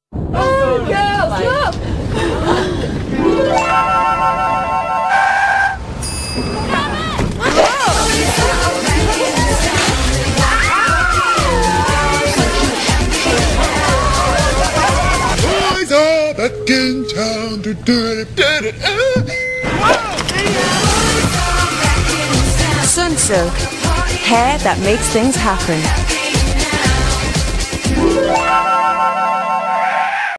Oh, girls, Boys are back in town. Sunsilk, hair that makes things happen.